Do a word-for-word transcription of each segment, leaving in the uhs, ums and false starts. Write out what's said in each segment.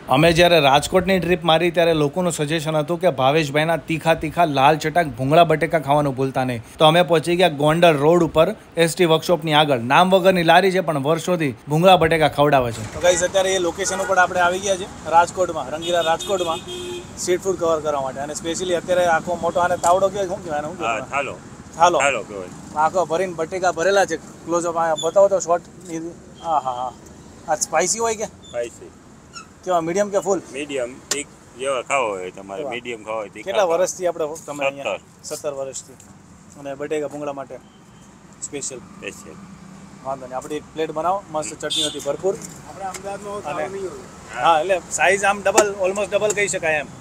અમે જ્યારે રાજકોટની ટ્રીપ મારી ત્યારે લોકોનું સજેશન હતું કે ભાવેશભાઈના તીખા તીખા લાલ ચટાક ભૂંગળા બટેકા ખાવાનું ભૂલતા નહીં. તો અમે પહોંચી ગયા ગોંડલ રોડ ઉપર એસટી વર્કશોપની આગળ. નામ વગરની લારી છે પણ વર્ષોથી ભૂંગળા બટેકા ખવડાવે છે. તો ગાઈસ અત્યારે એ લોકેશન ઉપર આપણે આવી ગયા છે રાજકોટમાં, રંગીલા રાજકોટમાં સ્ટ્રીટ ફૂડ કવર કરવા માટે. અને સ્પેશિયલી અત્યારે આખો મોટો આને તાવડો કહેવાય, શું કહેવાય? શું કહેવાય? થાલો. થાલો થાલો કહેવાય. આખો ભરીને બટેકા ભરેલા છે. ક્લોઝઅપ બતાવો તો શોર્ટ. હા હા હા. આ સ્પાઇસી હોય કે સ્પાઇસી? કેવા, મીડિયમ કે ફૂલ? મીડિયમ. ઠીક જેવા ખાવો હોય તમારે, મીડિયમ ખાવો હોય. કેટલા વર્ષથી આપણે તમે અહીંયા? સત્તર વર્ષથી. અને બટેકા ભૂંગળા માટે સ્પેશિયલ સ્પેશિયલ વાંધો નહીં. આપણે એક પ્લેટ બનાવો, મસ્ત ચટણી હતી ભરપૂર. આપણે અમદાવાદમાં હા, એટલે સાઈઝ આમ ડબલ, ઓલમોસ્ટ ડબલ કહી શકાય એમ.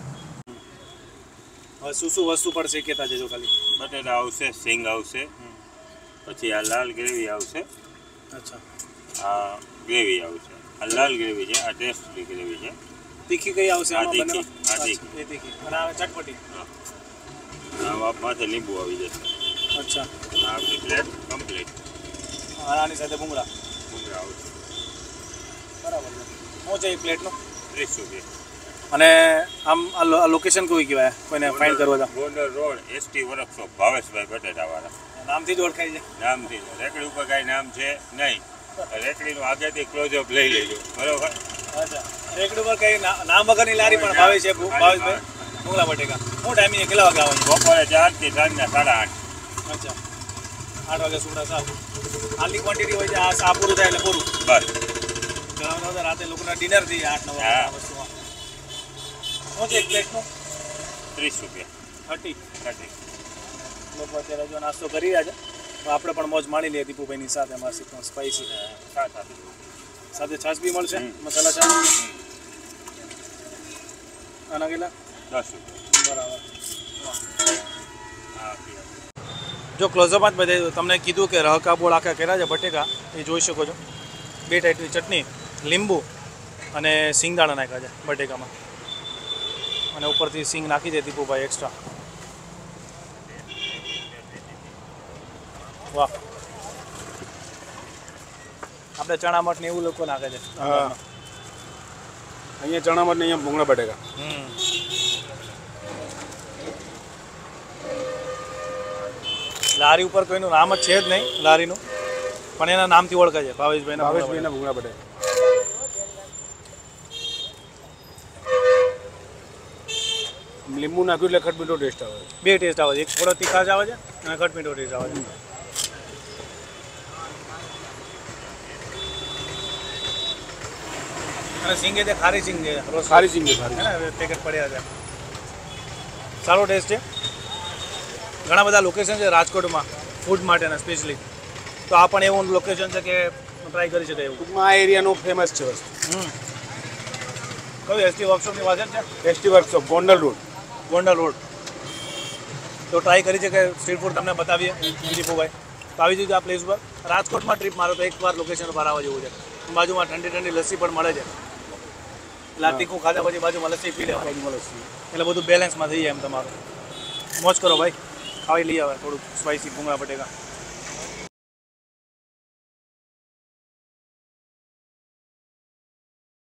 હવે શું શું વસ્તુ પડશે કહેતા જજો ખાલી. બટેટા આવશે, સિંગ આવશે, પછી આ લાલ ગ્રેવી આવશે. અચ્છા. આ ગ્રેવી આવશે. આ લાલ ગ્રેવી છે, આ ટેસ્ટની ગ્રેવી છે. તીખી કઈ આવશે? આ તીખી. આ તીખી. એ તીખી. અને આ ચટપટી. આ માથે લીંબુ આવી જશે. અચ્છા. આ આપણી પ્લેટ કમ્પ્લીટ. આની સાથે ભૂંગળા ભૂંગળા આવશે. બરાબર છે. શું છે એક પ્લેટનું? ત્રીસ રૂપિયા. અને આમ આ લોકેશન કોઈ કહેવાય કોઈને ફાઇન્ડ કરવા હતા? Gondal road ST workshop, Bhaveshbhai બટેટાવાળા. નામથી જ ઓળખાય છે? નામથી. રેકડી ઉપર કાંઈ નામ છે નહીં. રેકડીનું આગળથી ક્લોઝઅપ લઈ લેજો, બરોબર? અચ્છા. રેકડી ઉપર કઈ નામ વગરની લારી પણ ભાવે છે ભાવેશભાઈ ભૂંગળા બટેકા. શું ટાઈમિંગ? કેટલા વાગે આવવાનું? બપોરે ચારથી સાંજના સાડા આઠ. અચ્છા. આઠ વાગે સુડા સાત. આટલી ક્વોન્ટિટી હોય છે. આ સા પૂરું થાય એટલે પૂરું બસ. ઘણા રાતે લોકોના ડિનર થઈ જાય આઠ નવ વાગે વસ્તુમાં. શું છે એક પ્લેટનું? ત્રીસ રૂપિયા. Thirty thirty. લોકો અત્યારે જો નાસ્તો કરી રહ્યા છે. આપણે પણ મોજ માણી લઈએ દીપુભાઈની સાથે. માસી પણ સ્પાઈસી સાથે છાશ બી મળશે, મસાલા છાશ. આના કેટલા? દસ રૂપિયા. બરાબર. જો ક્લોઝઅપમાં જ બતાવી તમને કીધું કે રહકા બોળ આખા કર્યા છે બટેકા, એ જોઈ શકો છો. બે ટાઈપની ચટણી, લીંબુ અને સિંગદાણા નાખ્યા છે બટેકામાં. અને ઉપરથી સિંગ નાખી દે દીપુભાઈ એક્સ્ટ્રા. વાહ. આપણે ચણા મઠ ને એવું લોકો નાખે છે. હા, અહીંયા ચણા મઠ ને અહીંયા ભૂંગળા બટેકા. હમ. લારી ઉપર કોઈનું નામ જ છે જ નહીં લારીનું, પણ એના નામથી ઓળખાય છે ભાવેશભાઈના ભાવેશભાઈના ભૂંગળા બટેકા. લીંબુ નાખ્યું એટલે ખટમીઠો ટેસ્ટ આવે છે. બે ટેસ્ટ આવે છે. એક થોડો તીખાશ આવે છે અને ખટમીઠો ટેસ્ટ આવે છે. અને સિંગે તે ખારી સિંગ છે. ખારી સિંગ છે, ખારી ને પેકેટ પડ્યા છે. સારો ટેસ્ટ છે. ઘણા બધા લોકેશન છે રાજકોટમાં ફૂડ માટેના સ્પેશિયલી. તો આ પણ એવું લોકેશન છે કે ટ્રાય કરી શકાય એવું. ટૂંકમાં આ એરિયાનું ફેમસ છે વસ્તુ. હમ. કયું? એસટી વર્કશોપની પાછળ છે. ST workshop, Gondal road. Gondal road. તો ટ્રાય કરી છે કે સ્ટ્રીટ ફૂડ તમને બતાવીએ દીપુભાઈ. તો આવી જજો આ પ્લેસ પર. રાજકોટમાં ટ્રીપ મારો તો એકવાર લોકેશન પર આવવા જેવું છે. બાજુમાં ઠંડી ઠંડી લસ્સી પણ મળે છે. એટલે તીખું ખાધા પછી બાજુમાં લસ્સી પી લેવાની. એટલે બધું બેલેન્સમાં થઈ જાય એમ તમારું. મોજ કરો ભાઈ. ખાવી લઈએ હવે થોડુંક સ્પાઈસી ભૂંગળા બટેકા.